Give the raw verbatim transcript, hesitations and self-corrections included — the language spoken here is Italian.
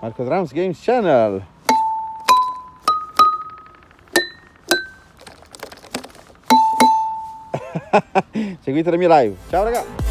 Marco Drums Games Channel. Seguite le mie live. Ciao raga.